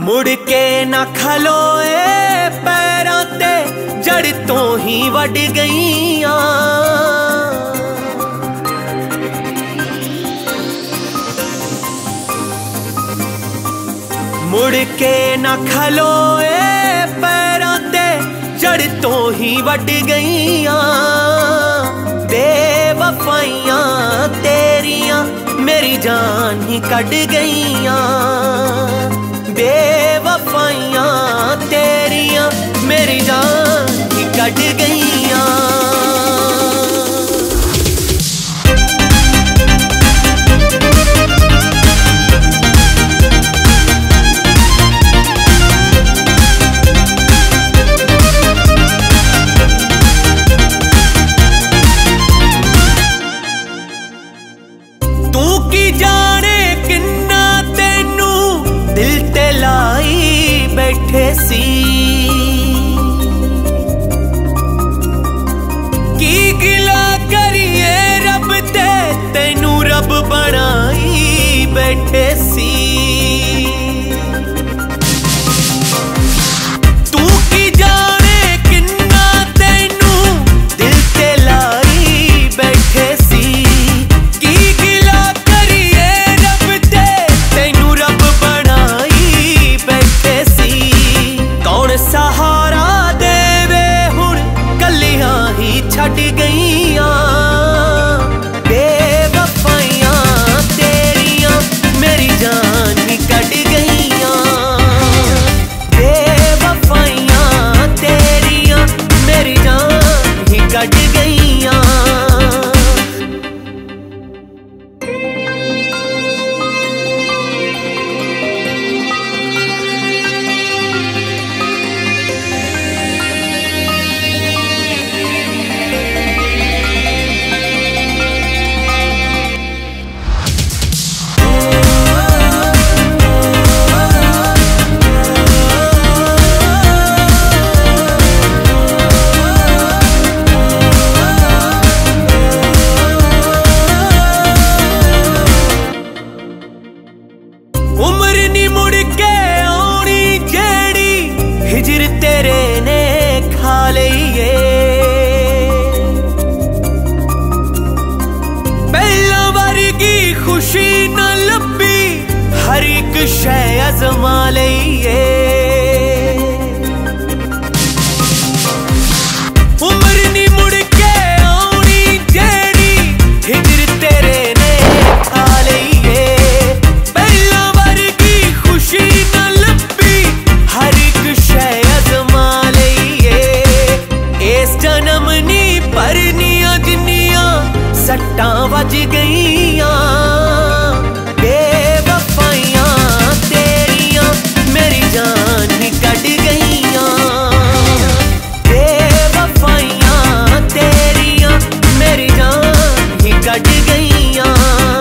मुड़ के ना खलोए पैरों ते जड़ तो ही वड़ गईयां। मुड़ के ना खलोए पैरों ते जड़ तो ही वड़ गईयां। बेवफाइयां तेरियां मेरी जान ही कट गईयां। बेवफाइयां तेरियां मेरी जान ही कट गईयां। तू की जाने किन्ना तेनू दिल ते लाई बैठे सी। की गिला करिए रब ते तेनू रब बनाई बैठे सी। तू की जाने किन्ना तेनू दिल ते लाई बैठे सी। की गिला करिए रब ते तेनू रब बनाई बैठे सी। कौन सहारा देवे हुण कलियां ही छड़ गईयां। बेवफाइयां तेरियां मेरी जान ही कट गईयां। बेवफाइयां तेरियां मेरी जान ही कट गईयां। उम्र नी मुड़ के आउणी जेड़ी हिजर तेरे ने खा लईए। पहला वर्गी खुशी न लब्बी हर एक शै अजमा लईए। उम्र नी मुड़ के आउणी जेड़ी हिजर तेरे ने खा लईए। पहला वर्गी खुशी न लब्बी हर एक शै अजमा लईए। इस जन्म नी परनियां जिन्नियां सट्टां वज गईयां। बेवफाइयां तेरियां मेरी जान ही कट गईयां। बेवफाइयां तेरियां मेरी जान ही कट गईयां।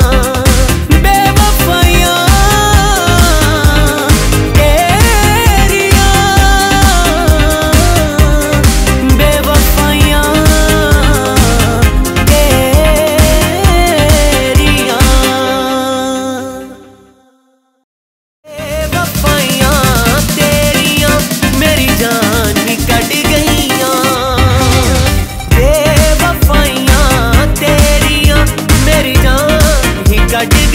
बेवफाइयां तेरियां बेवफाइयां तेरियां। बेवफाइयां तेरियां मेरी जान ही कट गईयां। बेवफाइयां तेरियां मेरी जान ही कट